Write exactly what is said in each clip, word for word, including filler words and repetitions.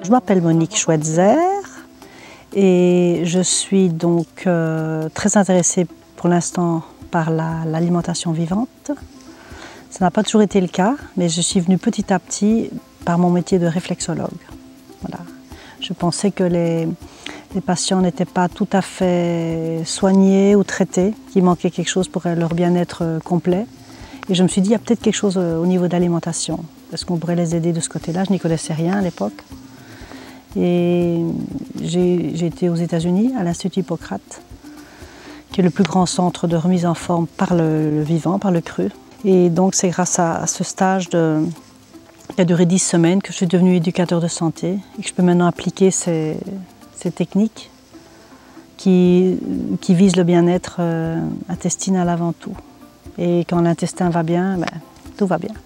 Je m'appelle Monique Schweitzer et je suis donc euh, très intéressée pour l'instant par l'alimentation la, vivante. Ça n'a pas toujours été le cas, mais je suis venue petit à petit par mon métier de réflexologue. Voilà. Je pensais que les, les patients n'étaient pas tout à fait soignés ou traités, qu'il manquait quelque chose pour leur bien-être complet. Et je me suis dit, il y a peut-être quelque chose au niveau de l'alimentation. Est-ce qu'on pourrait les aider de ce côté-là? Je n'y connaissais rien à l'époque. Et j'ai été aux États-Unis, à l'Institut Hippocrate, qui est le plus grand centre de remise en forme par le, le vivant, par le cru. Et donc c'est grâce à, à ce stage de, qui a duré dix semaines que je suis devenue éducateur de santé et que je peux maintenant appliquer ces, ces techniques qui, qui visent le bien-être euh, intestinal avant tout. Et quand l'intestin va bien, ben, tout va bien.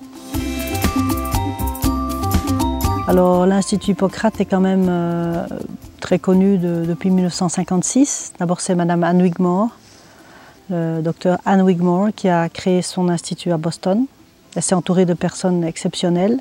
Alors l'Institut Hippocrate est quand même euh, très connu de, depuis mille neuf cent cinquante-six. D'abord c'est Madame Anne Wigmore, le docteur Anne Wigmore, qui a créé son institut à Boston. Elle s'est entourée de personnes exceptionnelles.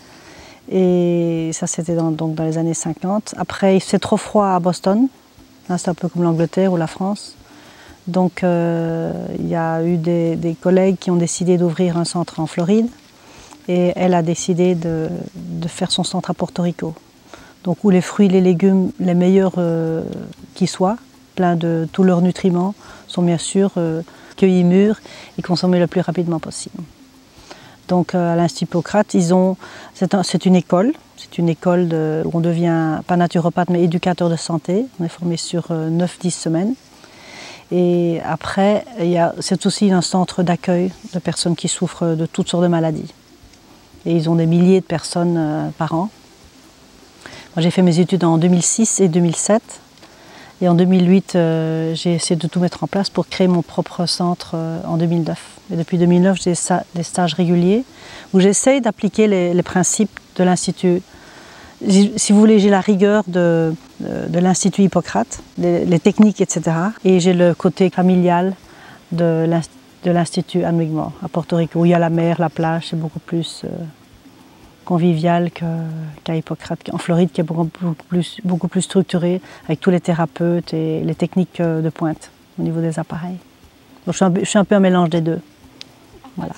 Et ça c'était dans, donc dans les années cinquante. Après il fait trop froid à Boston, hein, c'est un peu comme l'Angleterre ou la France. Donc euh, il y a eu des, des collègues qui ont décidé d'ouvrir un centre en Floride. Et elle a décidé de, de faire son centre à Porto Rico. Donc où les fruits et les légumes, les meilleurs euh, qui soient, pleins de tous leurs nutriments, sont bien sûr euh, cueillis mûrs et consommés le plus rapidement possible. Donc euh, à l'Institut Hippocrate, ils ont, c'est un, une école, c'est une école de, où on devient pas naturopathe mais éducateur de santé. On est formé sur euh, neuf à dix semaines. Et après, c'est aussi un centre d'accueil de personnes qui souffrent de toutes sortes de maladies. Et ils ont des milliers de personnes euh, par an. Moi, j'ai fait mes études en deux mille six et deux mille sept. Et en deux mille huit, euh, j'ai essayé de tout mettre en place pour créer mon propre centre euh, en deux mille neuf. Et depuis deux mille neuf, j'ai des stages réguliers où j'essaye d'appliquer les, les principes de l'Institut. Si vous voulez, j'ai la rigueur de, de, de l'Institut Hippocrate, les, les techniques, et cetera. Et j'ai le côté familial de l'Institut. de l'Institut Anne Wigmore à Porto Rico, où il y a la mer, la plage, c'est beaucoup plus euh, convivial qu'à qu'à Hippocrate, en Floride, qui est beaucoup, beaucoup, plus, beaucoup plus structuré, avec tous les thérapeutes et les techniques de pointe au niveau des appareils. Donc, je, suis un, je suis un peu un mélange des deux. Voilà.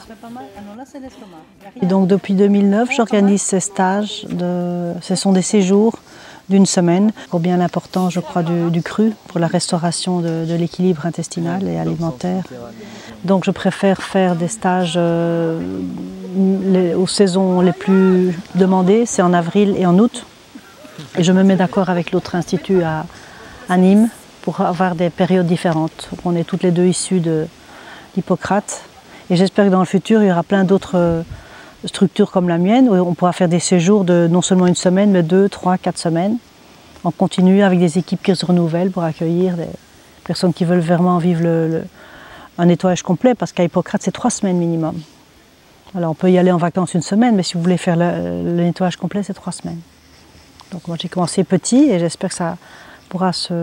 Et donc depuis deux mille neuf, j'organise ces stages, de, ce sont des séjours d'une semaine, pour bien l'importance, je crois, du, du cru, pour la restauration de, de l'équilibre intestinal et alimentaire. Donc je préfère faire des stages euh, les, aux saisons les plus demandées, c'est en avril et en août. Et je me mets d'accord avec l'autre institut à, à Nîmes pour avoir des périodes différentes. On est toutes les deux issues d'Hippocrate. Et j'espère que dans le futur, il y aura plein d'autres structures comme la mienne, où on pourra faire des séjours de non seulement une semaine, mais deux, trois, quatre semaines, en continu avec des équipes qui se renouvellent pour accueillir des personnes qui veulent vraiment vivre le, le, un nettoyage complet, parce qu'à Hippocrate, c'est trois semaines minimum. Alors on peut y aller en vacances une semaine, mais si vous voulez faire le, le nettoyage complet, c'est trois semaines. Donc moi j'ai commencé petit et j'espère que ça pourra se,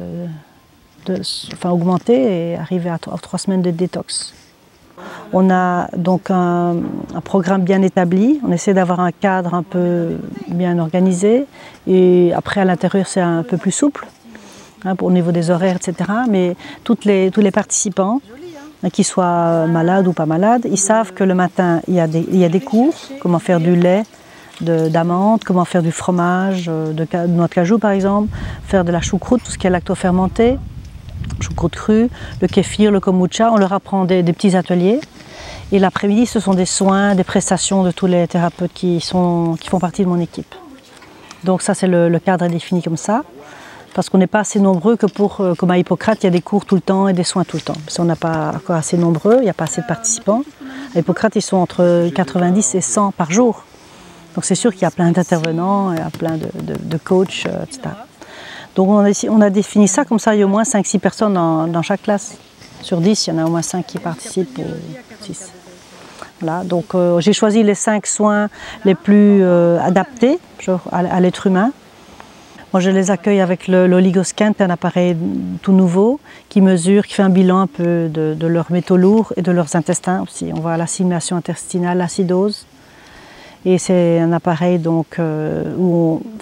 de, enfin, augmenter et arriver à trois semaines de détox. On a donc un, un programme bien établi, on essaie d'avoir un cadre un peu bien organisé et après à l'intérieur c'est un peu plus souple hein, au niveau des horaires, et cetera. Mais toutes les, tous les participants, hein, qu'ils soient malades ou pas malades, ils savent que le matin il y a des, il y a des cours, comment faire du lait d'amande, comment faire du fromage, de, de noix de cajou par exemple, faire de la choucroute, tout ce qui est lactofermenté, choucroute crue, le kéfir, le kombucha, on leur apprend des, des petits ateliers. Et l'après-midi, ce sont des soins, des prestations de tous les thérapeutes qui, sont, qui font partie de mon équipe. Donc ça, c'est le, le cadre est défini comme ça, parce qu'on n'est pas assez nombreux que pour, comme à Hippocrate, il y a des cours tout le temps et des soins tout le temps. Parce qu'on n'a pas encore assez nombreux, il n'y a pas assez de participants. À Hippocrate, ils sont entre quatre-vingt-dix et cent par jour. Donc c'est sûr qu'il y a plein d'intervenants, il y a plein de, de, de coachs, et cetera. Donc on a, on a défini ça, comme ça il y a au moins cinq six personnes dans, dans chaque classe. Sur dix, il y en a au moins cinq qui participent, ou six. Voilà, donc euh, j'ai choisi les cinq soins les plus euh, adaptés genre, à, à l'être humain. Moi je les accueille avec l'oligoscan, un appareil tout nouveau qui mesure, qui fait un bilan un peu de, de leurs métaux lourds et de leurs intestins aussi. On voit l'assimilation intestinale, l'acidose. Et c'est un appareil donc, euh, où on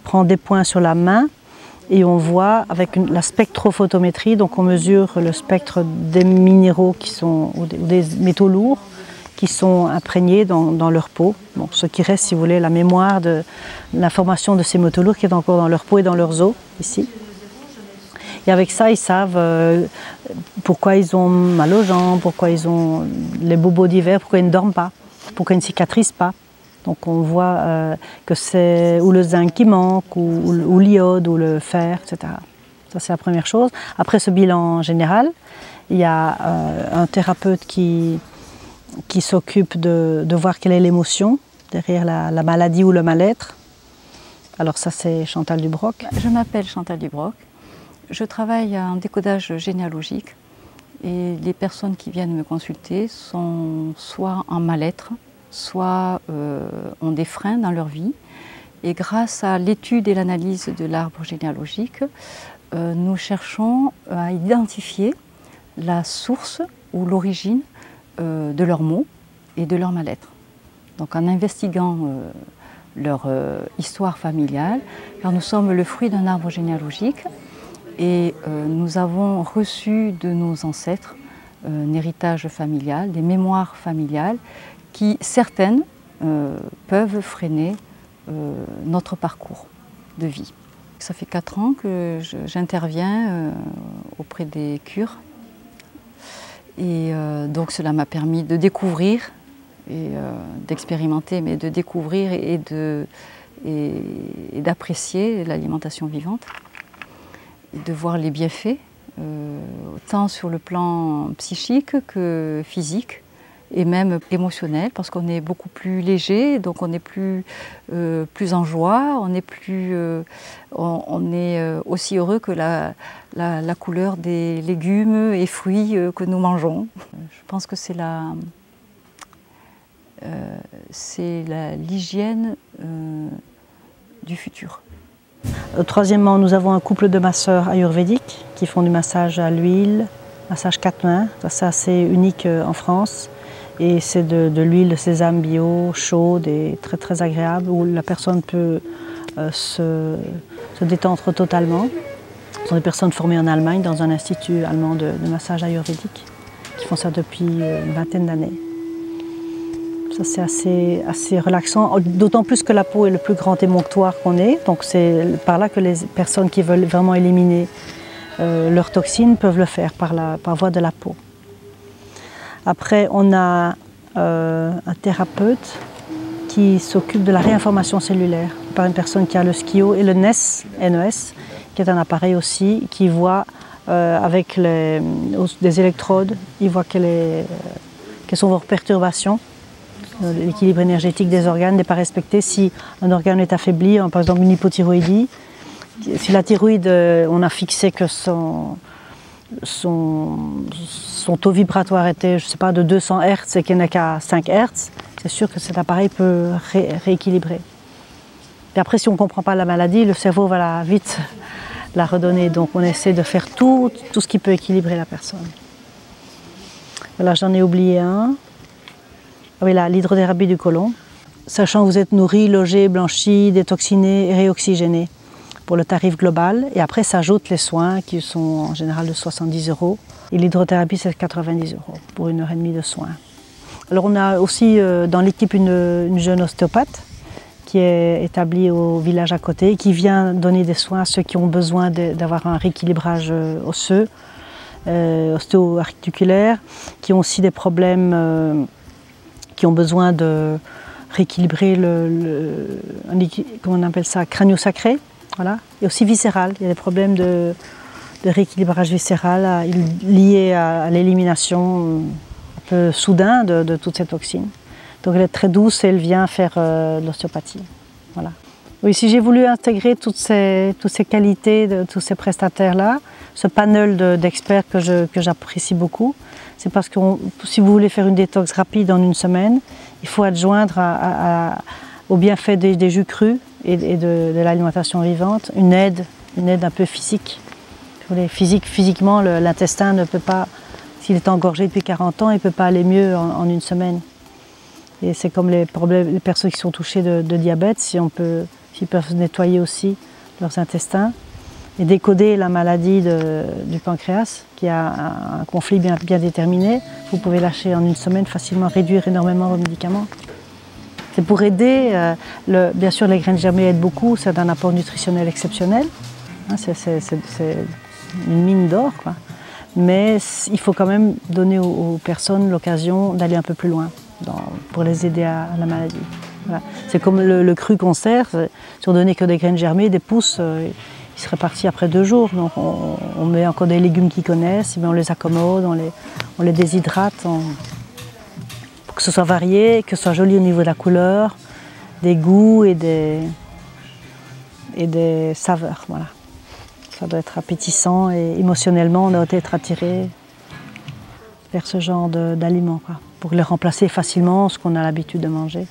prend des points sur la main et on voit avec une, la spectrophotométrie, donc on mesure le spectre des minéraux qui sont, ou des, ou des métaux lourds qui sont imprégnés dans, dans leur peau. Bon, ce qui reste, si vous voulez, la mémoire de l'information de ces métaux lourds qui est encore dans leur peau et dans leurs os, ici. Et avec ça, ils savent euh, pourquoi ils ont mal aux jambes, pourquoi ils ont les bobos d'hiver, pourquoi ils ne dorment pas, pourquoi ils ne cicatrisent pas. Donc on voit euh, que c'est ou le zinc qui manque, ou, ou, ou l'iode, ou le fer, et cetera. Ça c'est la première chose. Après ce bilan général, il y a euh, un thérapeute qui, qui s'occupe de, de voir quelle est l'émotion derrière la, la maladie ou le mal-être. Alors ça c'est Chantal Dubroc. Je m'appelle Chantal Dubroc. Je travaille en décodage généalogique et les personnes qui viennent me consulter sont soit en mal-être, soit euh, ont des freins dans leur vie. Et grâce à l'étude et l'analyse de l'arbre généalogique, euh, nous cherchons à identifier la source ou l'origine euh, de leurs maux et de leur mal-être. Donc en investiguant euh, leur euh, histoire familiale, car nous sommes le fruit d'un arbre généalogique, et euh, nous avons reçu de nos ancêtres euh, un héritage familial, des mémoires familiales qui, certaines, euh, peuvent freiner euh, notre parcours de vie. Ça fait quatre ans que j'interviens euh, auprès des cures et euh, donc cela m'a permis de découvrir et euh, d'expérimenter, mais de découvrir et d'apprécier l'alimentation vivante. De voir les bienfaits, euh, tant sur le plan psychique que physique et même émotionnel, parce qu'on est beaucoup plus léger, donc on est plus, euh, plus en joie, on est, plus, euh, on, on est aussi heureux que la, la, la couleur des légumes et fruits que nous mangeons. Je pense que c'est la, euh, c'est l'hygiène euh, du futur. Troisièmement, nous avons un couple de masseurs ayurvédiques qui font du massage à l'huile, massage quatre mains. Ça, c'est assez unique en France. Et c'est de, de l'huile de sésame bio, chaude et très très agréable, où la personne peut euh, se, se détendre totalement. Ce sont des personnes formées en Allemagne dans un institut allemand de, de massage ayurvédique qui font ça depuis une vingtaine d'années. Ça c'est assez, assez relaxant, d'autant plus que la peau est le plus grand émonctoire qu'on ait. Donc c'est par là que les personnes qui veulent vraiment éliminer euh, leurs toxines peuvent le faire par, la, par voie de la peau. Après on a euh, un thérapeute qui s'occupe de la réinformation cellulaire par une personne qui a le SKIO et le N E S, N E S, qui est un appareil aussi qui voit euh, avec les, des électrodes, il voit quelle est, quelles sont vos perturbations. L'équilibre énergétique des organes n'est pas respecté. Si un organe est affaibli, par exemple une hypothyroïdie, si la thyroïde, on a fixé que son, son, son taux vibratoire était, je sais pas, de deux cents hertz et qu'il n'est qu'à cinq hertz, c'est sûr que cet appareil peut ré, rééquilibrer. Et après, si on ne comprend pas la maladie, le cerveau va la, vite la redonner. Donc on essaie de faire tout, tout ce qui peut équilibrer la personne. Voilà, j'en ai oublié un. Oui, l'hydrothérapie du côlon, sachant que vous êtes nourri, logé, blanchi, détoxiné et réoxygéné pour le tarif global. Et après s'ajoutent les soins qui sont en général de soixante-dix euros. Et l'hydrothérapie c'est quatre-vingt-dix euros pour une heure et demie de soins. Alors on a aussi euh, dans l'équipe une, une jeune ostéopathe qui est établie au village à côté et qui vient donner des soins à ceux qui ont besoin d'avoir un rééquilibrage osseux, euh, ostéo-articulaire, qui ont aussi des problèmes euh, qui ont besoin de rééquilibrer le, le comment on appelle ça, crânio-sacré, voilà, et aussi viscéral. Il y a des problèmes de, de rééquilibrage viscéral à, liés à, à l'élimination un peu soudain de, de toutes ces toxines. Donc elle est très douce et elle vient faire euh, de l'ostéopathie. Voilà. Oui, si j'ai voulu intégrer toutes ces, toutes ces qualités de tous ces prestataires-là, ce panel d'experts que je, que j'apprécie beaucoup, c'est parce que on, si vous voulez faire une détox rapide en une semaine, il faut adjoindre à, à, à, au bienfait des, des jus crus et, et de, de l'alimentation vivante une aide, une aide un peu physique. Vous voulez, physique physiquement, l'intestin ne peut pas, s'il est engorgé depuis quarante ans, il ne peut pas aller mieux en, en une semaine. Et c'est comme les, problèmes, les personnes qui sont touchées de, de diabète, si on peut Ils peuvent nettoyer aussi leurs intestins et décoder la maladie de, du pancréas, qui a un, un conflit bien, bien déterminé. Vous pouvez lâcher en une semaine facilement, réduire énormément vos médicaments. C'est pour aider, euh, le, bien sûr les graines germées aident beaucoup, c'est un apport nutritionnel exceptionnel. Hein, c'est une mine d'or, quoi. Mais il faut quand même donner aux, aux personnes l'occasion d'aller un peu plus loin dans, pour les aider à, à la maladie. Voilà. C'est comme le, le cru concert, si on donnait que des graines germées, des pousses, euh, ils seraient partis après deux jours. Donc on, on met encore des légumes qu'ils connaissent, mais on les accommode, on les, on les déshydrate, on, pour que ce soit varié, que ce soit joli au niveau de la couleur, des goûts et des, et des saveurs. Voilà. Ça doit être appétissant et émotionnellement, on doit être attiré vers ce genre d'aliments, pour les remplacer facilement, ce qu'on a l'habitude de manger.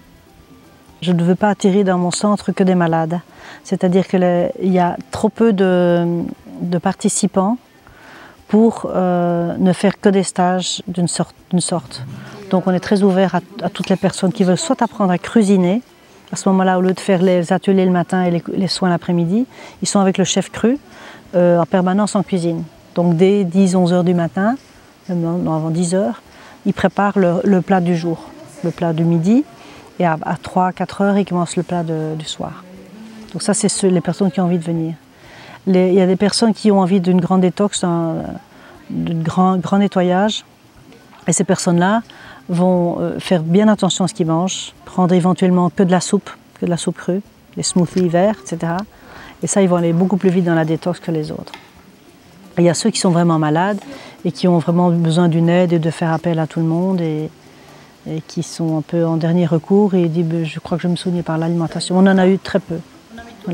Je ne veux pas attirer dans mon centre que des malades. C'est-à-dire qu'il y a trop peu de, de participants pour euh, ne faire que des stages d'une sorte, sorte. Donc on est très ouvert à, à toutes les personnes qui veulent soit apprendre à cuisiner. À ce moment-là, au lieu de faire les ateliers le matin et les, les soins l'après-midi, ils sont avec le chef cru euh, en permanence en cuisine. Donc dès dix à onze heures du matin, non, avant dix heures, ils préparent le, le plat du jour, le plat du midi. Et à, à trois à quatre heures, ils commencent le plat de, du soir. Donc ça, c'est les personnes qui ont envie de venir. Les, il y a des personnes qui ont envie d'une grande détox, d'un grand, grand nettoyage. Et ces personnes-là vont euh, faire bien attention à ce qu'ils mangent, prendre éventuellement que de la soupe, que de la soupe crue, les smoothies verts, et cetera. Et ça, ils vont aller beaucoup plus vite dans la détox que les autres. Et il y a ceux qui sont vraiment malades et qui ont vraiment besoin d'une aide et de faire appel à tout le monde. Et, et qui sont un peu en dernier recours et dit ben, je crois que je me soignais par l'alimentation. On en a eu très peu. Voilà.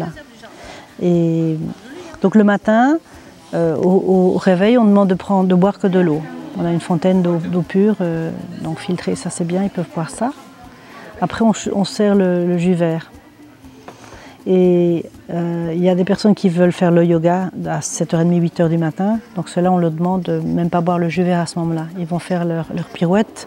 Et donc le matin, euh, au, au réveil, on demande de, prendre, de boire que de l'eau. On a une fontaine d'eau pure, euh, donc filtrée, ça c'est bien, ils peuvent boire ça. Après on, on sert le, le jus vert. Et euh, il y a des personnes qui veulent faire le yoga à sept heures trente, huit heures du matin. Donc ceux-là, on leur demande de même pas boire le jus vert à ce moment-là. Ils vont faire leur, leur pirouette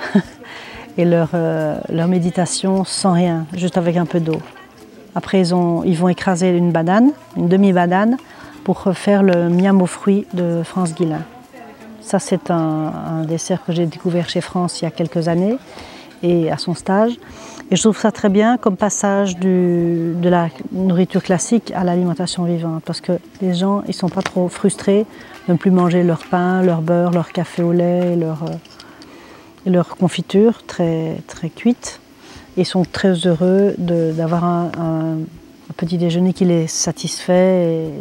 et leur, euh, leur méditation sans rien, juste avec un peu d'eau. Après, ils, ont, ils vont écraser une banane, une demi-banane, pour faire le miam aux fruits de France Guillain. Ça, c'est un, un dessert que j'ai découvert chez France il y a quelques années, et à son stage. Et je trouve ça très bien comme passage du, de la nourriture classique à l'alimentation vivante, parce que les gens, ils ne sont pas trop frustrés de ne plus manger leur pain, leur beurre, leur café au lait, leur, euh, et leur confiture très, très cuite. Ils sont très heureux d'avoir un, un, un petit déjeuner qui les satisfait et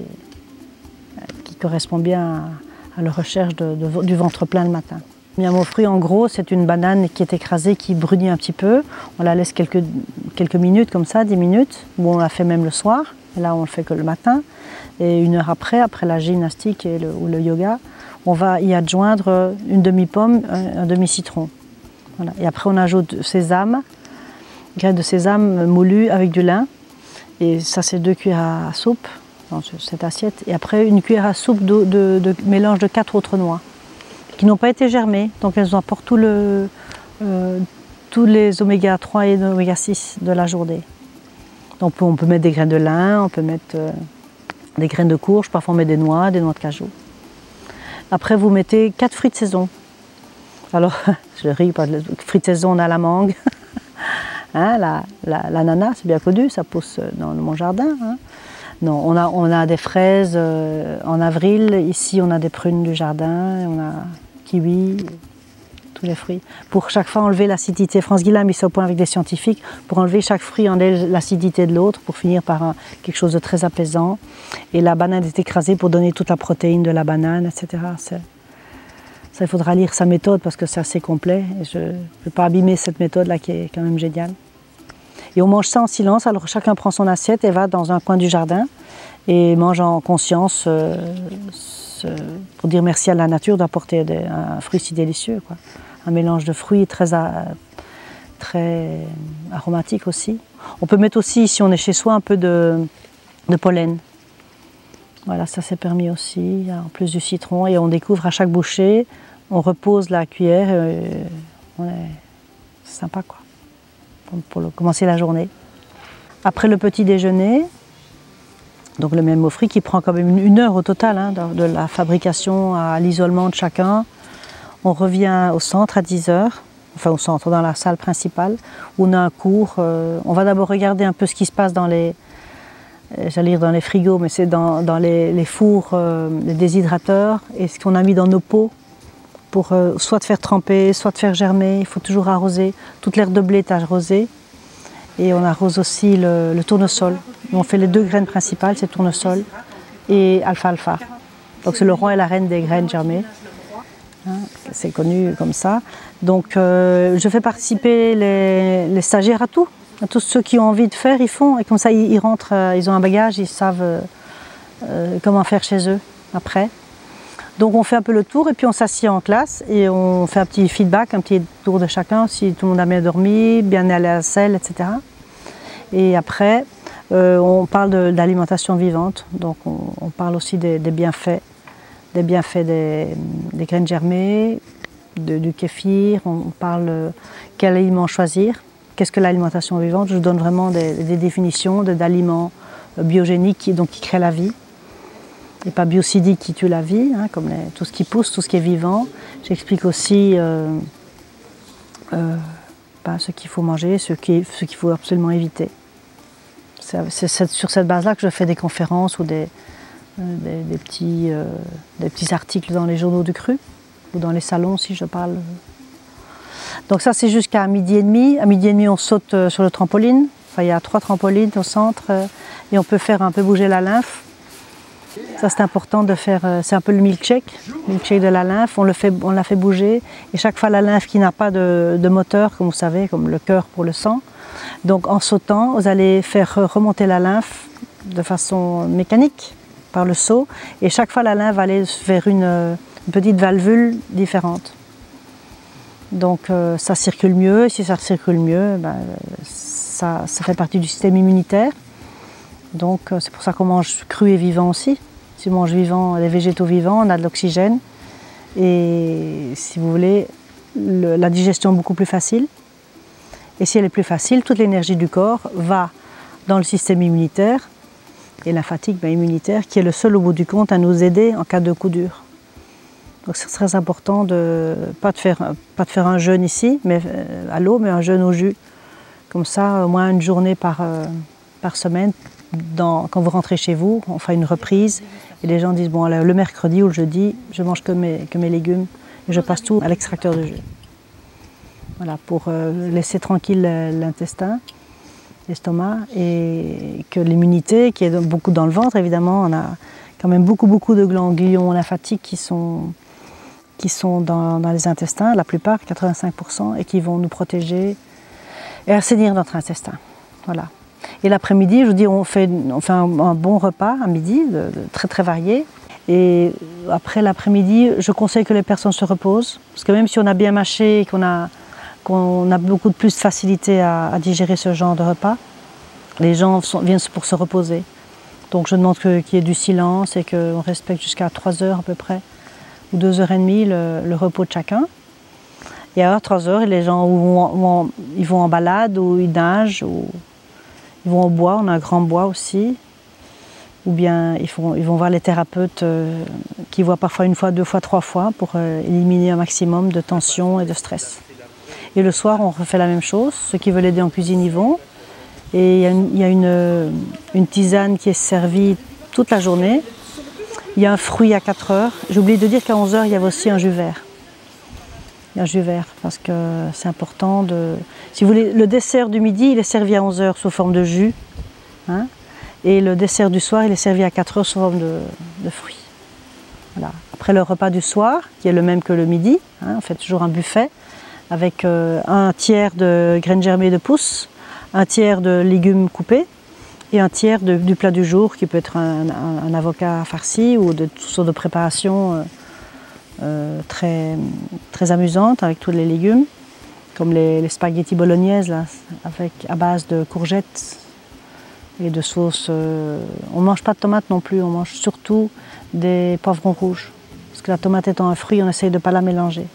qui correspond bien à, à leur recherche de, de, du ventre plein le matin. Miam aux fruits, en gros, c'est une banane qui est écrasée, qui brunit un petit peu. On la laisse quelques, quelques minutes, comme ça, dix minutes, ou on la fait même le soir. Et là, on le fait que le matin. Et une heure après, après la gymnastique et le, ou le yoga, on va y adjoindre une demi-pomme, un, un demi-citron. Voilà. Et après, on ajoute sésame, graines de sésame moulues avec du lin. Et ça, c'est deux cuillères à soupe dans cette assiette. Et après, une cuillère à soupe de, de, de mélange de quatre autres noix, qui n'ont pas été germées, donc elles apportent tout le, euh, tous les oméga trois et oméga six de la journée. Donc on peut mettre des graines de lin, on peut mettre euh, des graines de courge, parfois on met des noix, des noix de cajou. Après vous mettez quatre fruits de saison. Alors, je ris, pas de fruits de saison, on a la mangue, hein, la, la, l'ananas, c'est bien connu, ça pousse dans mon jardin. Hein. Non, on a, on a des fraises euh, en avril, ici on a des prunes du jardin, on a kiwi, tous les fruits. Pour chaque fois enlever l'acidité, France Guillain a mis ça au point avec des scientifiques, pour enlever chaque fruit, enlever l'acidité de l'autre, pour finir par un, quelque chose de très apaisant. Et la banane est écrasée pour donner toute la protéine de la banane, et cetera. Ça, il faudra lire sa méthode parce que c'est assez complet. Et je ne vais pas abîmer cette méthode-là qui est quand même géniale. Et on mange ça en silence, alors chacun prend son assiette et va dans un coin du jardin et mange en conscience euh, ce, pour dire merci à la nature d'apporter un fruit si délicieux, quoi. Un mélange de fruits très, très aromatique aussi. On peut mettre aussi, si on est chez soi, un peu de, de pollen. Voilà, ça c'est permis aussi, en plus du citron. Et on découvre à chaque bouchée, on repose la cuillère, et on est... c'est sympa, quoi. Pour commencer la journée. Après le petit déjeuner, donc le même fruit qui prend quand même une, une heure au total, hein, de, de la fabrication à l'isolement de chacun. On revient au centre à dix heures, enfin au centre, dans la salle principale, où on a un cours. Euh, on va d'abord regarder un peu ce qui se passe dans les, j'allais dire dans les frigos, mais c'est dans, dans les, les fours, euh, les déshydrateurs, et ce qu'on a mis dans nos pots pour euh, soit de faire tremper, soit de faire germer. Il faut toujours arroser. Toute l'herbe de blé est arrosée. Et on arrose aussi le, le tournesol. On fait les deux graines principales, c'est tournesol et alfalfa. Donc c'est le roi et la reine des graines germées. Hein, c'est connu comme ça. Donc euh, je fais participer les, les stagiaires à tout. À tous ceux qui ont envie de faire, ils font. Et comme ça, ils, ils rentrent, euh, ils ont un bagage, ils savent euh, euh, comment faire chez eux après. Donc on fait un peu le tour et puis on s'assied en classe et on fait un petit feedback, un petit tour de chacun, si tout le monde a bien dormi, bien allé à la selle, et cetera. Et après, euh, on parle de, de l'alimentation vivante, donc on, on parle aussi des, des bienfaits, des bienfaits des, des graines germées, de, du kéfir, on, on parle euh, quel aliment choisir, qu'est-ce que l'alimentation vivante. Je vous donne vraiment des, des définitions d'aliments biogéniques qui, donc, qui créent la vie. Et pas biocidiques qui tuent la vie, hein, comme les, tout ce qui pousse, tout ce qui est vivant. J'explique aussi euh, euh, ben, ce qu'il faut manger, ce qu'il ce qu'il faut absolument éviter. C'est sur cette base-là que je fais des conférences ou des, euh, des, des, petits, euh, des petits articles dans les journaux du cru ou dans les salons si je parle. Donc ça c'est jusqu'à midi et demi. À midi et demi on saute sur le trampoline. Enfin, il y a trois trampolines au centre euh, et on peut faire un peu bouger la lymphe. Ça c'est important de faire, c'est un peu le milkshake, milkshake de la lymphe, on, le fait, on la fait bouger et chaque fois la lymphe qui n'a pas de, de moteur, comme vous savez, comme le cœur pour le sang. Donc en sautant, vous allez faire remonter la lymphe de façon mécanique par le saut et chaque fois la lymphe va aller vers une, une petite valvule différente. Donc euh, ça circule mieux et si ça circule mieux, ben, ça, ça fait partie du système immunitaire. Donc c'est pour ça qu'on mange cru et vivant aussi. Si on mange vivant, les végétaux vivants, on a de l'oxygène. Et si vous voulez, le, la digestion est beaucoup plus facile. Et si elle est plus facile, toute l'énergie du corps va dans le système immunitaire. Et la fatigue ben, immunitaire, qui est le seul au bout du compte à nous aider en cas de coup dur. Donc c'est très important de pas de faire, pas de faire un jeûne ici, mais euh, à l'eau, mais un jeûne au jus. Comme ça, au moins une journée par, euh, par semaine. Dans, quand vous rentrez chez vous, on fait une reprise et les gens disent bon le mercredi ou le jeudi, je mange que mes, que mes légumes et je passe tout à l'extracteur de jus. Voilà, pour euh, laisser tranquille l'intestin, l'estomac et que l'immunité, qui est beaucoup dans le ventre évidemment, on a quand même beaucoup beaucoup de ganglions lymphatiques qui sont, qui sont dans, dans les intestins, la plupart, quatre-vingt-cinq pour cent, et qui vont nous protéger et assainir notre intestin. Voilà. Et l'après-midi, je vous dis, on fait, on fait un, un bon repas à midi, de, de très très varié. Et après l'après-midi, je conseille que les personnes se reposent. Parce que même si on a bien mâché et qu'on a, qu'on a beaucoup de plus de facilité à, à digérer ce genre de repas, les gens sont, viennent pour se reposer. Donc je demande qu'il y ait du silence et qu'on respecte jusqu'à trois heures à peu près, ou deux heures et demie le, le repos de chacun. Et à trois heures, les gens vont, vont, ils vont en balade ou ils nagent. Ou, ils vont au bois, on a un grand bois aussi, ou bien ils, font, ils vont voir les thérapeutes euh, qui voient parfois une fois, deux fois, trois fois pour euh, éliminer un maximum de tension et de stress. Et le soir, on refait la même chose. Ceux qui veulent aider en cuisine y vont. Et il y a, une, il y a une, une tisane qui est servie toute la journée. Il y a un fruit à quatre heures. J'ai oublié de dire qu'à onze heures, il y avait aussi un jus vert. Un jus vert, parce que c'est important de... Si vous voulez, le dessert du midi, il est servi à onze heures sous forme de jus. Hein, et le dessert du soir, il est servi à quatre heures sous forme de, de fruits. Voilà. Après le repas du soir, qui est le même que le midi, hein, on fait toujours un buffet, avec euh, un tiers de graines germées de pousses, un tiers de légumes coupés, et un tiers de, du plat du jour, qui peut être un, un, un avocat farci, ou de toutes sortes de préparations euh, Euh, très, très amusante avec tous les légumes, comme les, les spaghettis bolognaises là, avec, à base de courgettes et de sauce. Euh, on ne mange pas de tomates non plus, on mange surtout des poivrons rouges. Parce que la tomate étant un fruit, on essaye de ne pas la mélanger.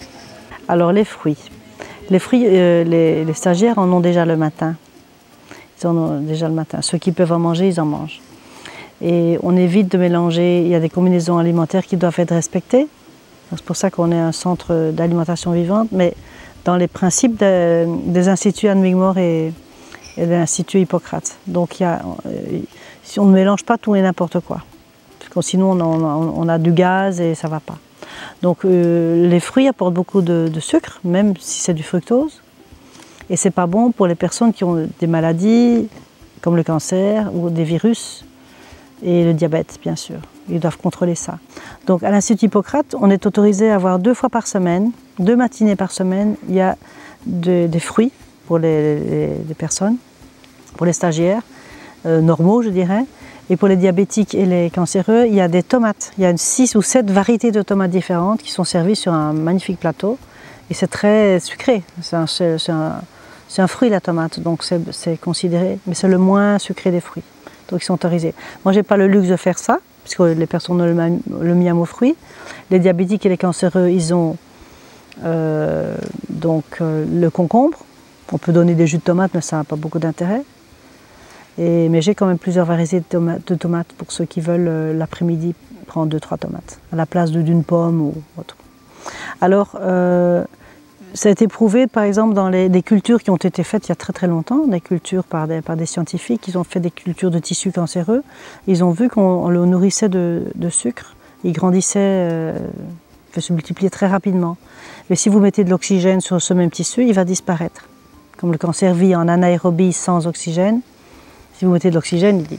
Alors les fruits. Les fruits, euh, les, les stagiaires en ont déjà le matin. Ils en ont déjà le matin. Ceux qui peuvent en manger, ils en mangent. Et on évite de mélanger, il y a des combinaisons alimentaires qui doivent être respectées. C'est pour ça qu'on est un centre d'alimentation vivante, mais dans les principes de, des instituts Anne Wigmore et, et de l'Institut Hippocrate. Donc il y a, si on ne mélange pas tout et n'importe quoi, parce que sinon on a, on a du gaz et ça ne va pas. Donc euh, les fruits apportent beaucoup de, de sucre, même si c'est du fructose. Et c'est pas bon pour les personnes qui ont des maladies comme le cancer ou des virus et le diabète, bien sûr. Ils doivent contrôler ça. Donc à l'Institut Hippocrate, on est autorisé à avoir deux fois par semaine, deux matinées par semaine, il y a de, des fruits pour les, les, les personnes, pour les stagiaires, euh, normaux je dirais. Et pour les diabétiques et les cancéreux, il y a des tomates. Il y a une six ou sept variétés de tomates différentes qui sont servies sur un magnifique plateau. Et c'est très sucré. C'est un, c'est un, c'est un fruit la tomate, donc c'est considéré, mais c'est le moins sucré des fruits. Donc ils sont autorisés. Moi j'ai pas le luxe de faire ça, puisque les personnes ont le, le miam aux fruits. Les diabétiques et les cancéreux, ils ont euh, donc euh, le concombre. On peut donner des jus de tomate, mais ça n'a pas beaucoup d'intérêt. Et, mais j'ai quand même plusieurs variétés de tomates, de tomates pour ceux qui veulent euh, l'après-midi prendre deux trois tomates, à la place d'une pomme ou autre. Alors, euh, ça a été prouvé par exemple dans les, des cultures qui ont été faites il y a très très longtemps, des cultures par des, par des scientifiques, ils ont fait des cultures de tissus cancéreux, ils ont vu qu'on le nourrissait de, de sucre, il grandissait, euh, il se multiplier très rapidement. Mais si vous mettez de l'oxygène sur ce même tissu, il va disparaître. Comme le cancer vit en anaérobie sans oxygène, si vous mettez de l'oxygène, il dit.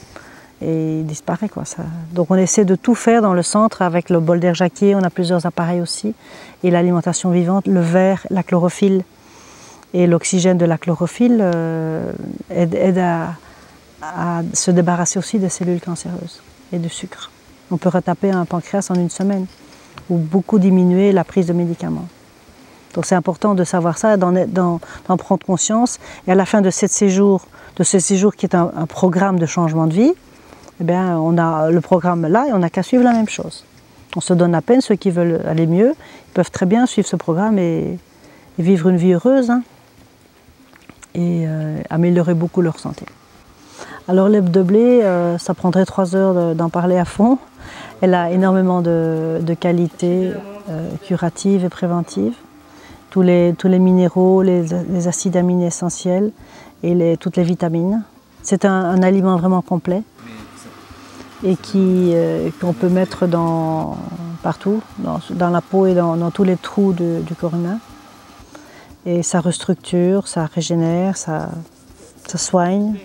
Et il disparaît quoi. Ça. Donc on essaie de tout faire dans le centre avec le bol d'air Jacquier, on a plusieurs appareils aussi, et l'alimentation vivante, le verre, la chlorophylle et l'oxygène de la chlorophylle euh, aide, aide à, à se débarrasser aussi des cellules cancéreuses et du sucre. On peut retaper un pancréas en une semaine ou beaucoup diminuer la prise de médicaments. Donc c'est important de savoir ça, d'en prendre conscience, et à la fin de ce séjour, de ce séjour qui est un, un programme de changement de vie, eh bien, on a le programme là et on n'a qu'à suivre la même chose. On se donne la peine, ceux qui veulent aller mieux, ils peuvent très bien suivre ce programme et, et vivre une vie heureuse hein, et euh, améliorer beaucoup leur santé. Alors l'herbe de blé, euh, ça prendrait trois heures d'en parler à fond. Elle a énormément de, de qualités euh, curatives et préventives. Tous les, tous les minéraux, les, les acides aminés essentiels et les, toutes les vitamines. C'est un, un aliment vraiment complet et qui euh, qu'on peut mettre dans, partout, dans, dans la peau et dans, dans tous les trous de, du corps humain. Et ça restructure, ça régénère, ça, ça soigne.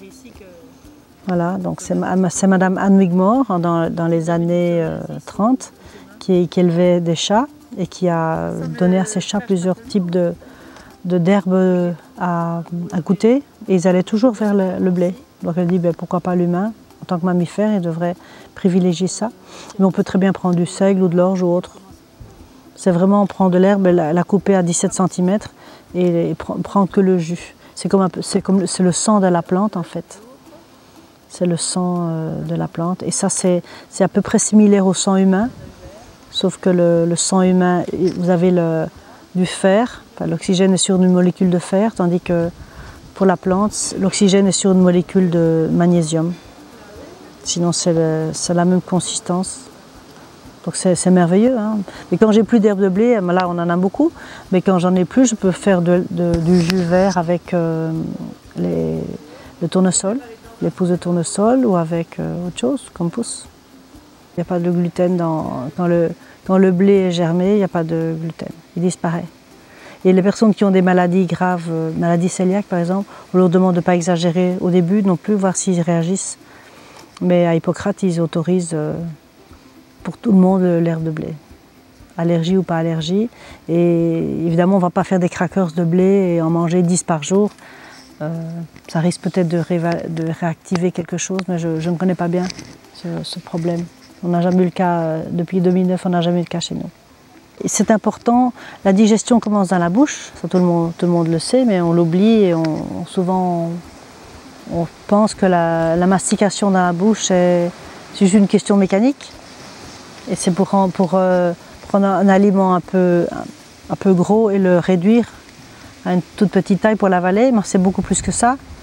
Voilà, donc c'est Madame Anne Wigmore dans, dans les années euh, trente qui, qui élevait des chats et qui a donné à ces chats plusieurs types de, de d'herbes à, à goûter. Et ils allaient toujours vers le, le blé. Donc elle dit ben, pourquoi pas l'humain? En tant que mammifère, il devrait privilégier ça. Mais on peut très bien prendre du seigle ou de l'orge ou autre. C'est vraiment prendre de l'herbe, la, la couper à dix-sept centimètres et, et prendre que le jus. C'est comme, comme c'est le sang de la plante en fait. C'est le sang euh, de la plante. Et ça, c'est à peu près similaire au sang humain. Sauf que le, le sang humain, vous avez le, du fer. Enfin, l'oxygène est sur une molécule de fer, tandis que pour la plante, l'oxygène est sur une molécule de magnésium. Sinon, c'est la même consistance. Donc c'est merveilleux. Hein. Mais quand j'ai plus d'herbe de blé, là on en a beaucoup, mais quand j'en ai plus, je peux faire de, de, du jus vert avec euh, les, le tournesol, les pousses de tournesol ou avec euh, autre chose, comme pousse. Il n'y a pas de gluten dans, quand, le, quand le blé est germé, il n'y a pas de gluten, il disparaît. Et les personnes qui ont des maladies graves, euh, maladies cœliaques par exemple, on leur demande de ne pas exagérer au début non plus, voir s'ils réagissent. Mais à Hippocrate, ils autorisent euh, pour tout le monde l'herbe de blé. Allergie ou pas allergie. Et évidemment, on ne va pas faire des crackers de blé et en manger dix par jour. Euh, ça risque peut-être de, de réactiver quelque chose, mais je, je ne connais pas bien ce, ce problème. On n'a jamais eu le cas, euh, depuis deux mille neuf, on n'a jamais eu le cas chez nous. C'est important, la digestion commence dans la bouche, ça tout le monde, tout le, monde le sait, mais on l'oublie et on, on, souvent on, on pense que la, la mastication dans la bouche est juste une question mécanique. Et c'est pour, pour euh, prendre un aliment un peu, un, un peu gros et le réduire à une toute petite taille pour l'avaler, mais c'est beaucoup plus que ça.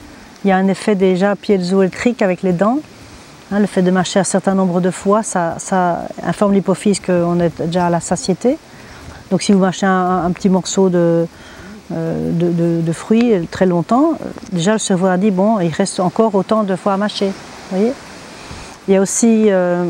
Il y a un effet déjà piézoélectrique avec les dents. Hein, le fait de mâcher un certain nombre de fois, ça, ça informe l'hypophyse qu'on est déjà à la satiété. Donc si vous mâchez un, un petit morceau de, euh, de, de, de fruits très longtemps, déjà le cerveau a dit bon, il reste encore autant de fois à mâcher. Vous voyez ? Il y a aussi euh,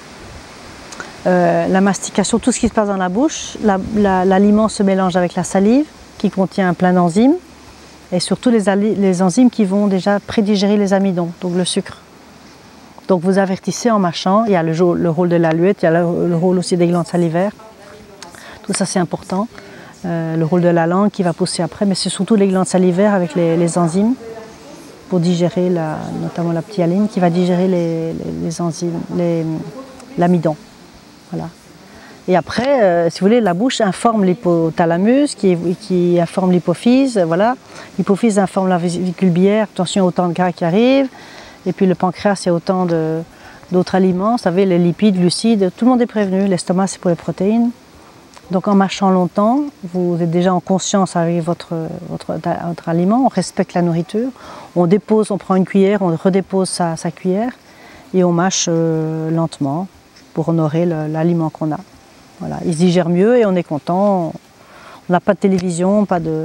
euh, la mastication, tout ce qui se passe dans la bouche. L'aliment la, la, se mélange avec la salive qui contient plein d'enzymes et surtout les, les enzymes qui vont déjà prédigérer les amidons, donc le sucre. Donc vous avertissez en mâchant. Il y a le, le rôle de l'aluette, il y a le, le rôle aussi des glandes salivaires. Tout ça c'est important. Euh, le rôle de la langue qui va pousser après, mais c'est surtout les glandes salivaires avec les, les enzymes pour digérer, la, notamment la ptyaline qui va digérer les, les, les enzymes, l'amidon. Voilà. Et après, euh, si vous voulez, la bouche informe l'hypothalamus qui, qui informe l'hypophyse. Voilà. L'hypophyse informe la vésicule biliaire, attention au temps de gras qui arrive. Et puis le pancréas, il y a autant d'autres aliments, vous savez, les lipides, glucides, tout le monde est prévenu. L'estomac, c'est pour les protéines. Donc en mâchant longtemps, vous êtes déjà en conscience avec votre, votre, votre aliment, on respecte la nourriture, on dépose, on prend une cuillère, on redépose sa, sa cuillère et on mâche euh, lentement pour honorer l'aliment qu'on a. Voilà, il se digère mieux et on est content, on n'a pas de télévision, pas de,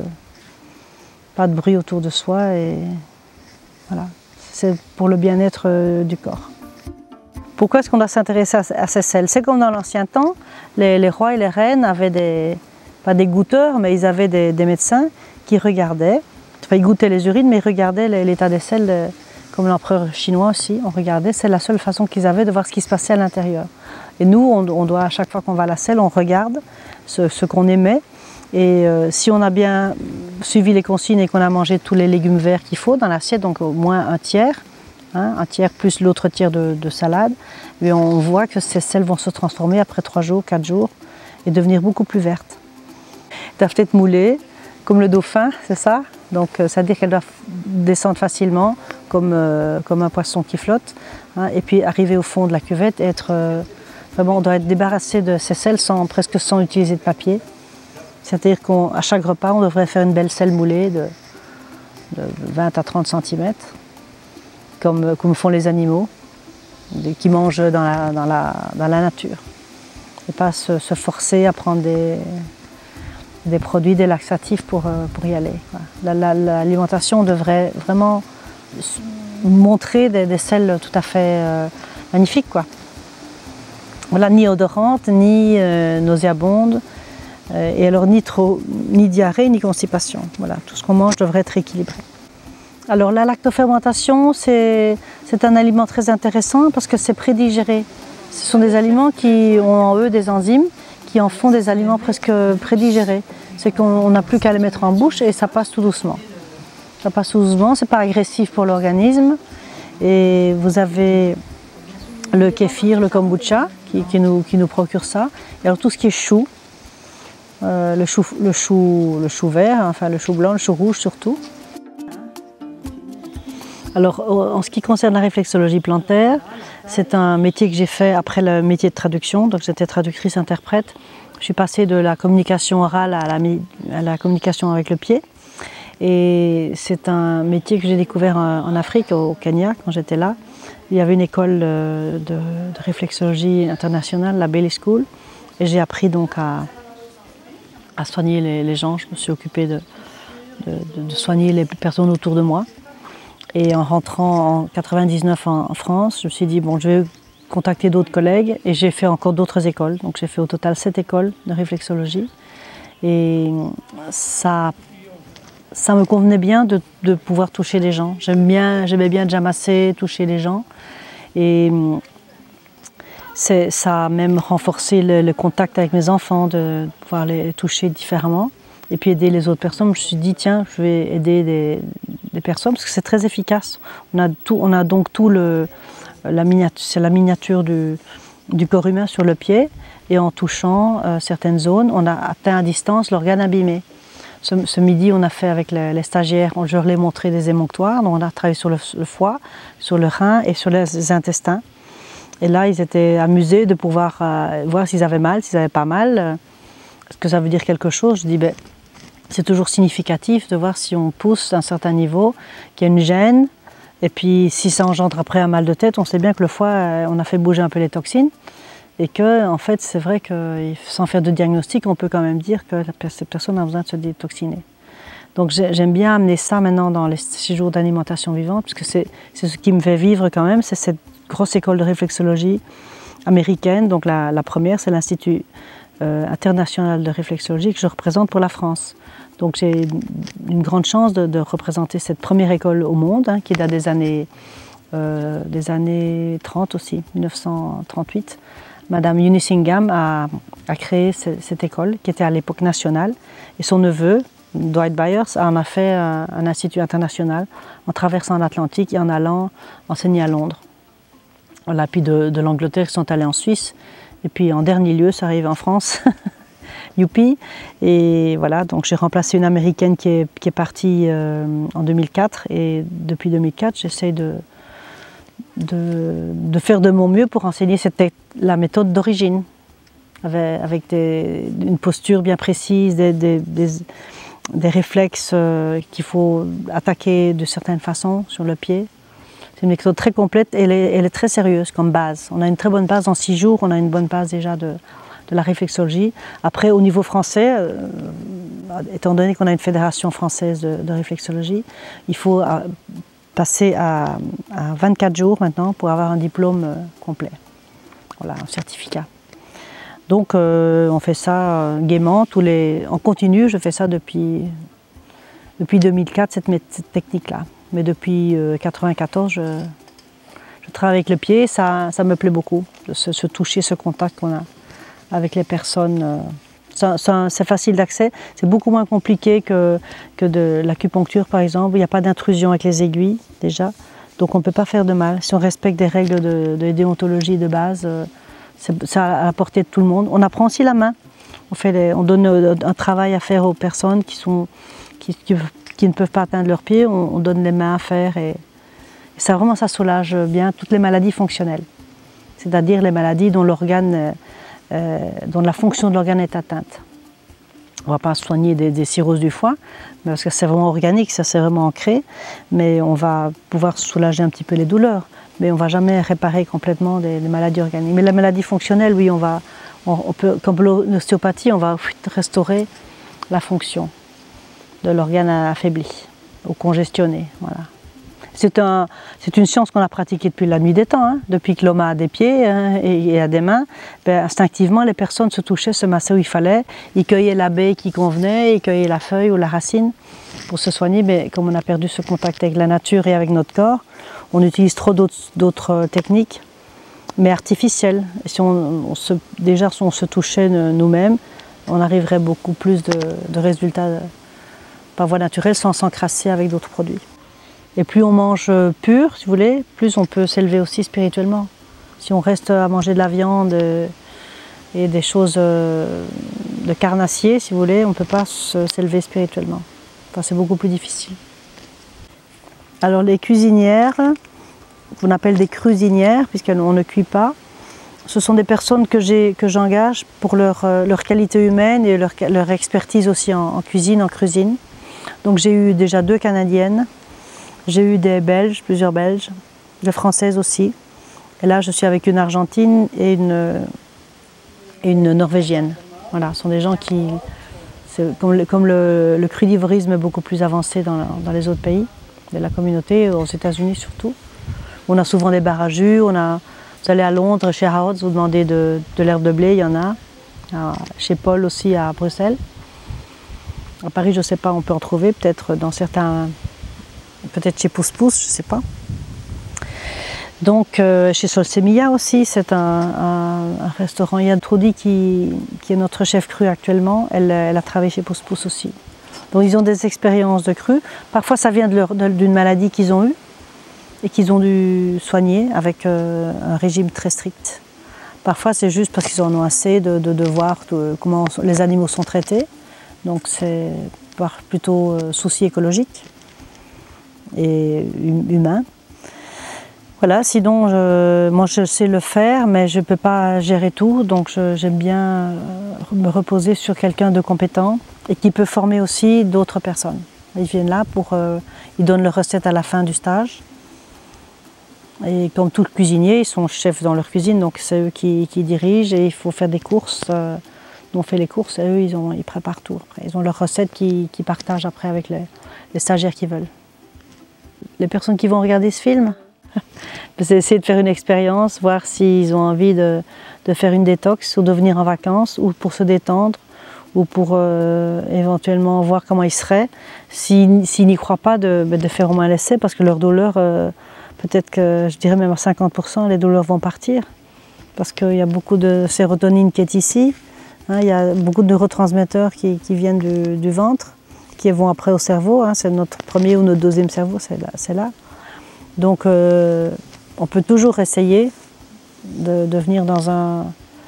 pas de bruit autour de soi et voilà, c'est pour le bien-être euh, du corps. Pourquoi est-ce qu'on doit s'intéresser à, à ces selles? C'est comme dans l'ancien temps, les, les rois et les reines avaient des, pas des goûteurs, mais ils avaient des, des médecins qui regardaient, enfin ils goûtaient les urines, mais ils regardaient l'état des selles, de, comme l'empereur chinois aussi, on regardait, c'est la seule façon qu'ils avaient de voir ce qui se passait à l'intérieur. Et nous, on, on doit, à chaque fois qu'on va à la selle, on regarde ce, ce qu'on émet, et euh, si on a bien suivi les consignes et qu'on a mangé tous les légumes verts qu'il faut dans l'assiette, donc au moins un tiers, Hein, un tiers plus l'autre tiers de, de salade, et on voit que ces selles vont se transformer après trois jours, quatre jours et devenir beaucoup plus vertes. Elles doivent être moulées comme le dauphin, c'est ça? Donc ça veut dire qu'elles doivent descendre facilement comme, euh, comme un poisson qui flotte, hein, et puis arriver au fond de la cuvette et être euh, vraiment, on doit être débarrassé de ces selles sans, presque sans utiliser de papier. C'est-à-dire qu'à chaque repas, on devrait faire une belle selle moulée de, de vingt à trente centimètres. Comme, comme font les animaux, qui mangent dans la, dans la, dans la nature. Et pas se, se forcer à prendre des, des produits, des laxatifs pour, pour y aller. L'alimentation devrait vraiment montrer des, des selles tout à fait euh, magnifiques, quoi. Voilà, ni odorantes, ni euh, nauséabondes, euh, et alors ni, trop, ni diarrhée, ni constipation. Voilà, tout ce qu'on mange devrait être équilibré. Alors la lactofermentation, c'est un aliment très intéressant parce que c'est prédigéré. Ce sont des aliments qui ont en eux des enzymes qui en font des aliments presque prédigérés. C'est qu'on n'a plus qu'à les mettre en bouche et ça passe tout doucement. Ça passe tout doucement, c'est pas agressif pour l'organisme. Et vous avez le kéfir, le kombucha qui, qui, nous, qui nous procure ça. Et alors tout ce qui est chou, euh, le, chou le, chou, le chou vert, enfin le chou blanc, le chou rouge surtout. Alors, en ce qui concerne la réflexologie plantaire, c'est un métier que j'ai fait après le métier de traduction, donc j'étais traductrice-interprète. Je suis passée de la communication orale à la, à la communication avec le pied. Et c'est un métier que j'ai découvert en Afrique, au Kenya, quand j'étais là. Il y avait une école de, de, de réflexologie internationale, la Bailey School, et j'ai appris donc à, à soigner les, les gens. Je me suis occupée de, de, de soigner les personnes autour de moi. Et en rentrant en quatre-vingt-dix-neuf en, en France, je me suis dit, bon, je vais contacter d'autres collègues et j'ai fait encore d'autres écoles. Donc j'ai fait au total sept écoles de réflexologie. Et ça, ça me convenait bien de, de pouvoir toucher les gens. J'aime bien, j'aimais bien déjà masser, toucher les gens. Et ça a même renforcé le, le contact avec mes enfants, de pouvoir les toucher différemment. Et puis aider les autres personnes. Je me suis dit, tiens, je vais aider des, des personnes parce que c'est très efficace. On a, tout, on a donc tout le, la miniature, c'est la miniature du, du corps humain sur le pied. Et en touchant euh, certaines zones, on a atteint à distance l'organe abîmé. Ce, ce midi, on a fait avec les, les stagiaires, on, je leur ai montré des émonctoires. Donc on a travaillé sur le, le foie, sur le rein et sur les, les intestins. Et là, ils étaient amusés de pouvoir euh, voir s'ils avaient mal, s'ils n'avaient pas mal. Est-ce que ça veut dire quelque chose? Je dis, ben, c'est toujours significatif de voir si on pousse à un certain niveau, qu'il y a une gêne, et puis si ça engendre après un mal de tête, on sait bien que le foie, on a fait bouger un peu les toxines, et que en fait c'est vrai que sans faire de diagnostic, on peut quand même dire que cette personne a besoin de se détoxiner. Donc j'aime bien amener ça maintenant dans les séjours d'alimentation vivante, parce que c'est ce qui me fait vivre quand même, c'est cette grosse école de réflexologie américaine. Donc la, la première, c'est l'Institut euh, international de réflexologie que je représente pour la France. Donc j'ai une grande chance de, de représenter cette première école au monde, hein, qui date des années, euh, des années trente aussi, mille neuf cent trente-huit. Madame Eunice Ingham a, a créé ce, cette école, qui était à l'époque nationale, et son neveu, Dwight Byers, en a fait un, un institut international en traversant l'Atlantique et en allant enseigner à Londres. Voilà, puis de, de l'Angleterre, ils sont allés en Suisse, et puis en dernier lieu, ça arrive en France. Youpi. Et voilà, donc j'ai remplacé une américaine qui est, qui est partie euh, en deux mille quatre, et depuis deux mille quatre, j'essaie de, de, de faire de mon mieux pour enseigner cette, la méthode d'origine, avec, avec des, une posture bien précise, des, des, des, des réflexes euh, qu'il faut attaquer de certaines façons sur le pied. C'est une méthode très complète et elle est, elle est très sérieuse comme base. On a une très bonne base en six jours, on a une bonne base déjà de, de la réflexologie. Après, au niveau français, euh, étant donné qu'on a une fédération française de, de réflexologie, il faut euh, passer à, à vingt-quatre jours maintenant pour avoir un diplôme euh, complet. Voilà, un certificat. Donc euh, on fait ça euh, gaiement, tous les, en continu, je fais ça depuis, depuis deux mille quatre, cette, cette technique-là. Mais depuis mille neuf cent quatre-vingt-quatorze, je, je travaille avec le pied, ça, ça me plaît beaucoup, de se, se toucher, ce contact qu'on a avec les personnes. C'est facile d'accès, c'est beaucoup moins compliqué que, que de l'acupuncture par exemple, il n'y a pas d'intrusion avec les aiguilles déjà, donc on ne peut pas faire de mal. Si on respecte des règles de, de déontologie de base, c'est à la portée de tout le monde. On apprend aussi la main, on, fait les, on donne un travail à faire aux personnes qui, sont, qui, qui, qui ne peuvent pas atteindre leurs pieds, on, on donne les mains à faire et, et ça vraiment ça soulage bien toutes les maladies fonctionnelles, c'est-à-dire les maladies dont l'organe Euh, dont la fonction de l'organe est atteinte. On ne va pas soigner des, des cirrhoses du foie, parce que c'est vraiment organique, ça c'est vraiment ancré, mais on va pouvoir soulager un petit peu les douleurs, mais on ne va jamais réparer complètement des, des maladies organiques. Mais la maladie fonctionnelle, oui, on va, on, on peut, comme l'ostéopathie, on va restaurer la fonction de l'organe affaibli ou congestionné. Voilà. C'est un, une science qu'on a pratiquée depuis la nuit des temps, hein. Depuis que l'homme a des pieds hein, et, et a des mains, ben, instinctivement les personnes se touchaient, se massaient où il fallait, ils cueillaient la baie qui convenait, ils cueillaient la feuille ou la racine pour se soigner, mais comme on a perdu ce contact avec la nature et avec notre corps, on utilise trop d'autres techniques, mais artificielles. Et si on, on se, déjà si on se touchait nous-mêmes, on arriverait beaucoup plus de, de résultats par voie naturelle sans s'encrasser avec d'autres produits. Et plus on mange pur, si vous voulez, plus on peut s'élever aussi spirituellement. Si on reste à manger de la viande et des choses de carnassier, si vous voulez, on ne peut pas s'élever spirituellement. Enfin, c'est beaucoup plus difficile. Alors les cuisinières, qu'on appelle des cuisinières, puisqu'on ne cuit pas, ce sont des personnes que j'engage pour leur, leur qualité humaine et leur, leur expertise aussi en, en cuisine, en cuisine. Donc j'ai eu déjà deux Canadiennes. J'ai eu des Belges, plusieurs Belges, des Françaises aussi. Et là, je suis avec une Argentine et une, une Norvégienne. Voilà, ce sont des gens qui... Comme, le, comme le, le crudivorisme est beaucoup plus avancé dans, dans les autres pays de la communauté, aux États-Unis surtout. On a souvent des bars à jus, on a, vous allez à Londres, chez Harrods, vous demandez de, de l'herbe de blé, il y en a. À, chez Paul aussi à Bruxelles. À Paris, je ne sais pas, on peut en trouver, peut-être dans certains... Peut-être chez Pousse Pousse, je ne sais pas. Donc euh, chez Solsemilla aussi, c'est un, un, un restaurant. Il y a Trudy qui, qui est notre chef cru actuellement, elle, elle a travaillé chez Pousse Pousse aussi. Donc ils ont des expériences de cru. Parfois ça vient d'une maladie qu'ils ont eue et qu'ils ont dû soigner avec euh, un régime très strict. Parfois c'est juste parce qu'ils en ont assez de, de, de voir de, comment les animaux sont traités. Donc c'est plutôt euh, souci écologique et humain. Voilà, sinon, je, moi je sais le faire, mais je ne peux pas gérer tout, donc j'aime bien me reposer sur quelqu'un de compétent et qui peut former aussi d'autres personnes. Ils viennent là, pour, euh, ils donnent leur recette à la fin du stage. Et comme tout cuisinier, ils sont chefs dans leur cuisine, donc c'est eux qui, qui dirigent et il faut faire des courses. Euh, nous on fait les courses et eux ils, ont, ils préparent tout. Après. Ils ont leurs recettes qu'ils qui partagent après avec les, les stagiaires qui veulent. Les personnes qui vont regarder ce film, c'est essayer de faire une expérience, voir s'ils ont envie de, de faire une détox ou de venir en vacances ou pour se détendre ou pour euh, éventuellement voir comment ils seraient. S'ils s'ils n'y croient pas, de, de faire au moins l'essai parce que leur douleur, euh, peut-être que je dirais même à cinquante pour cent, les douleurs vont partir parce qu'il y a beaucoup de sérotonine qui est ici, hein, il y a beaucoup de neurotransmetteurs qui, qui viennent du, du ventre, qui vont après au cerveau, hein, c'est notre premier ou notre deuxième cerveau, c'est là. C'est là. Donc euh, on peut toujours essayer de, de venir dans un,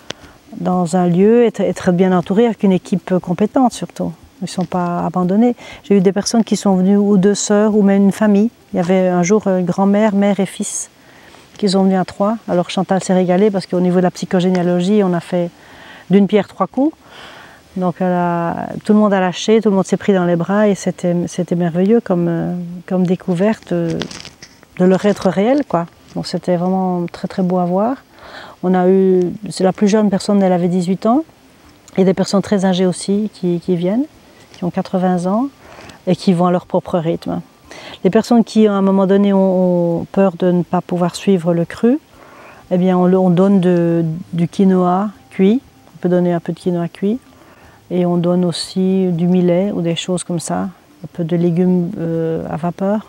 dans un lieu, être, être bien entouré avec une équipe compétente surtout. Ils ne sont pas abandonnés. J'ai eu des personnes qui sont venues, ou deux sœurs, ou même une famille. Il y avait un jour euh, grand-mère, mère et fils qui sont venus à trois. Alors Chantal s'est régalée parce qu'au niveau de la psychogénéalogie, on a fait d'une pierre trois coups. Donc elle a, tout le monde a lâché, tout le monde s'est pris dans les bras et c'était merveilleux comme, euh, comme découverte. Euh, de leur être réel, quoi. Donc c'était vraiment très très beau à voir. On a eu, c'est la plus jeune personne, elle avait dix-huit ans, et des personnes très âgées aussi qui, qui viennent, qui ont quatre-vingts ans et qui vont à leur propre rythme. Les personnes qui à un moment donné ont, ont peur de ne pas pouvoir suivre le cru, eh bien on, on donne de, du quinoa cuit, on peut donner un peu de quinoa cuit, et on donne aussi du millet ou des choses comme ça, un peu de légumes euh, à vapeur.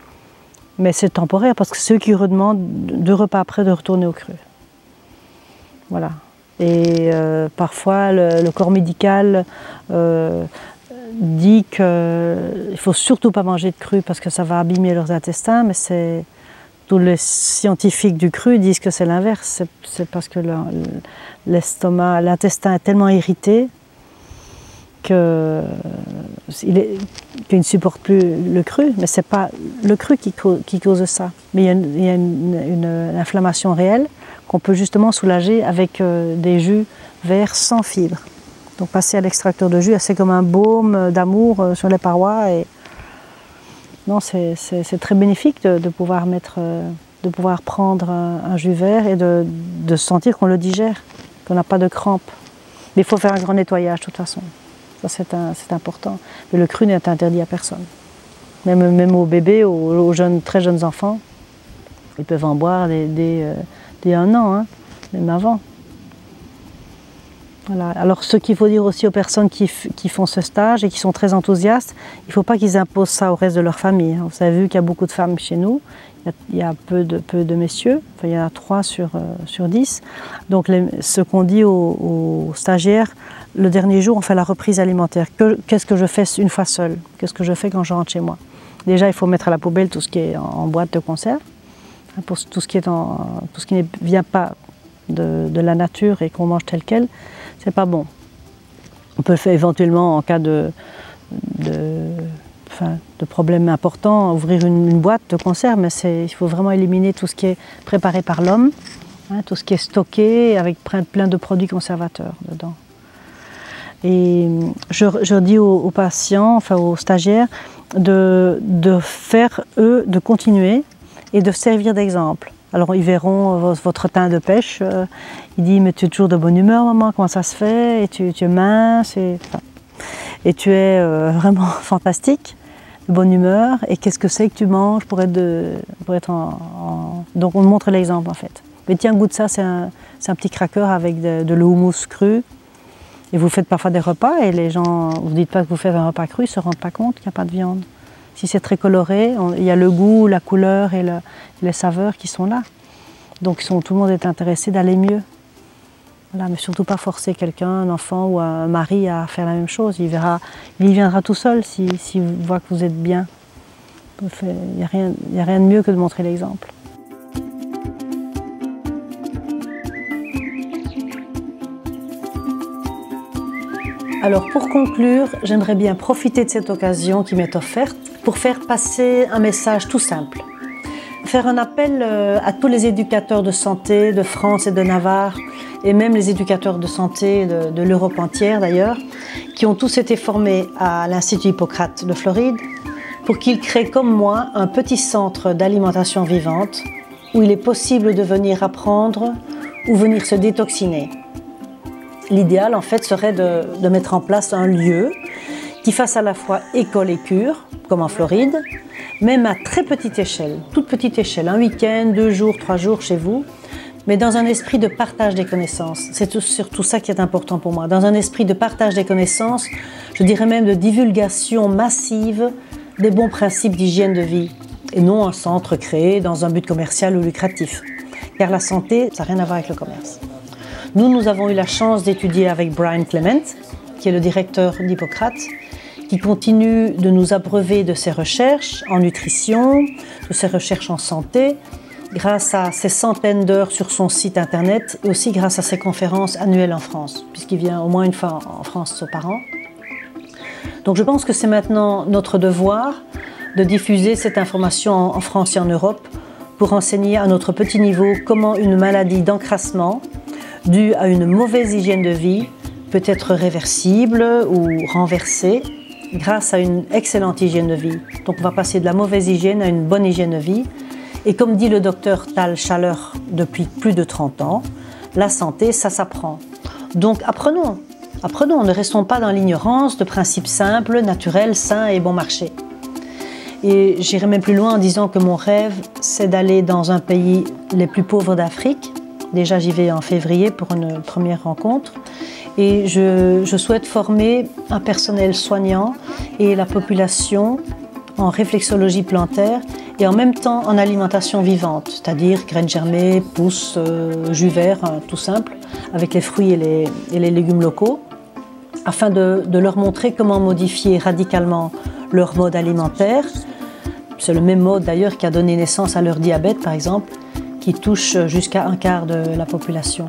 Mais c'est temporaire parce que c'est eux qui redemandent deux repas après de retourner au cru. Voilà. Et euh, parfois le, le corps médical euh, dit qu'il ne faut surtout pas manger de cru parce que ça va abîmer leurs intestins, mais c'est tous les scientifiques du cru disent que c'est l'inverse. C'est parce que l'estomac, l'intestin est tellement irrité que il est, qu'il ne supporte plus le cru, mais ce n'est pas le cru qui cause, qui cause ça. Mais il y a une, il y a une, une, une inflammation réelle qu'on peut justement soulager avec euh, des jus verts sans fibres. Donc passer à l'extracteur de jus, c'est comme un baume d'amour euh, sur les parois. Et... non, c'est très bénéfique de, de, pouvoir mettre, euh, de pouvoir prendre un, un jus vert et de, de sentir qu'on le digère, qu'on n'a pas de crampes. Mais il faut faire un grand nettoyage de toute façon. Ça, c'est important. Mais le cru n'est interdit à personne. Même, même aux bébés, aux, aux jeunes, très jeunes enfants, ils peuvent en boire dès, dès, euh, dès un an, hein, même avant. Voilà. Alors, ce qu'il faut dire aussi aux personnes qui, qui font ce stage et qui sont très enthousiastes, il ne faut pas qu'ils imposent ça au reste de leur famille. Hein. Vous avez vu qu'il y a beaucoup de femmes chez nous, il y a, il y a peu, de, peu de messieurs, enfin, il y en a trois sur, euh, sur dix. Donc, les, ce qu'on dit aux, aux stagiaires, le dernier jour, on fait la reprise alimentaire. Qu'est-ce que je fais une fois seule? Qu'est-ce que je fais quand je rentre chez moi? Déjà, il faut mettre à la poubelle tout ce qui est en, en boîte de conserve, hein, pour tout ce qui est en, tout ce qui ne vient pas de, de la nature et qu'on mange tel quel, c'est pas bon. On peut le faire éventuellement en cas de, de, enfin, de problème important, ouvrir une, une boîte de conserve, mais il faut vraiment éliminer tout ce qui est préparé par l'homme, hein, tout ce qui est stocké avec plein de produits conservateurs dedans. Et je, je dis aux, aux patients, enfin aux stagiaires, de, de faire, eux, de continuer et de servir d'exemple. Alors ils verront votre teint de pêche, euh, il dit mais tu es toujours de bonne humeur maman, comment ça se fait, et tu, tu es mince, et, enfin, et tu es euh, vraiment fantastique, de bonne humeur, et qu'est-ce que c'est que tu manges pour être, de, pour être en, en... Donc on montre l'exemple en fait. Mais tiens, goûte ça, c'est un, un petit cracker avec de, de l'houmous cru. Et vous faites parfois des repas et les gens, vous ne dites pas que vous faites un repas cru, ils ne se rendent pas compte qu'il n'y a pas de viande. Si c'est très coloré, on, il y a le goût, la couleur et le, les saveurs qui sont là. Donc sont, tout le monde est intéressé d'aller mieux. Voilà, mais surtout pas forcer quelqu'un, un enfant ou un mari à faire la même chose. Il, verra, il y viendra tout seul s'il si, si voit que vous êtes bien. Il n'y a, a rien de mieux que de montrer l'exemple. Alors pour conclure, j'aimerais bien profiter de cette occasion qui m'est offerte pour faire passer un message tout simple. faire un appel à tous les éducateurs de santé de France et de Navarre, et même les éducateurs de santé de, de l'Europe entière d'ailleurs, qui ont tous été formés à l'Institut Hippocrate de Floride, pour qu'ils créent comme moi un petit centre d'alimentation vivante où il est possible de venir apprendre ou venir se détoxiner. L'idéal en fait serait de, de mettre en place un lieu qui fasse à la fois école et cure, comme en Floride, même à très petite échelle, toute petite échelle, un week-end, deux jours, trois jours chez vous, mais dans un esprit de partage des connaissances. C'est surtout ça qui est important pour moi. Dans un esprit de partage des connaissances, je dirais même de divulgation massive des bons principes d'hygiène de vie, et non un centre créé dans un but commercial ou lucratif. Car la santé, ça n'a rien à voir avec le commerce. Nous, nous avons eu la chance d'étudier avec Brian Clement, qui est le directeur d'Hippocrate, qui continue de nous abreuver de ses recherches en nutrition, de ses recherches en santé, grâce à ses centaines d'heures sur son site internet et aussi grâce à ses conférences annuelles en France, puisqu'il vient au moins une fois en France par an. Donc je pense que c'est maintenant notre devoir de diffuser cette information en France et en Europe pour enseigner à notre petit niveau comment une maladie d'encrassement due à une mauvaise hygiène de vie peut être réversible ou renversée grâce à une excellente hygiène de vie. Donc on va passer de la mauvaise hygiène à une bonne hygiène de vie. Et comme dit le docteur Tal Schaller depuis plus de trente ans, la santé, ça s'apprend. Donc apprenons, apprenons, ne restons pas dans l'ignorance de principes simples, naturels, sains et bon marché. Et j'irai même plus loin en disant que mon rêve, c'est d'aller dans un pays les plus pauvres d'Afrique. Déjà, j'y vais en février pour une première rencontre. Et je, je souhaite former un personnel soignant et la population en réflexologie plantaire et en même temps en alimentation vivante, c'est-à-dire graines germées, pousses, euh, jus vert, hein, tout simple, avec les fruits et les, et les légumes locaux, afin de, de leur montrer comment modifier radicalement leur mode alimentaire. C'est le même mode d'ailleurs qui a donné naissance à leur diabète, par exemple, qui touche jusqu'à un quart de la population.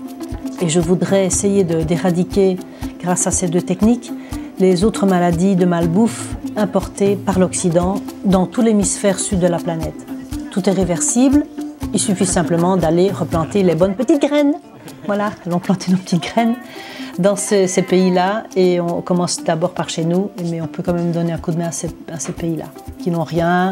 Et je voudrais essayer d'éradiquer, grâce à ces deux techniques, les autres maladies de malbouffe importées par l'Occident dans tout l'hémisphère sud de la planète. Tout est réversible, il suffit simplement d'aller replanter les bonnes petites graines. Voilà, allons planter nos petites graines dans ces, ces pays-là et on commence d'abord par chez nous, mais on peut quand même donner un coup de main à ces, à ces pays-là qui n'ont rien,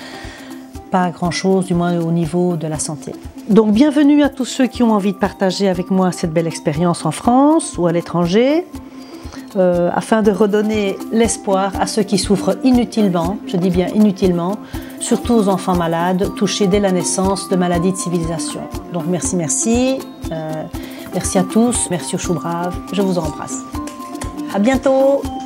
pas grand-chose, du moins au niveau de la santé. Donc bienvenue à tous ceux qui ont envie de partager avec moi cette belle expérience en France ou à l'étranger. Euh, afin de redonner l'espoir à ceux qui souffrent inutilement, je dis bien inutilement, surtout aux enfants malades, touchés dès la naissance de maladies de civilisation. Donc merci, merci, euh, merci à tous, merci aux choux braves, je vous embrasse. À bientôt.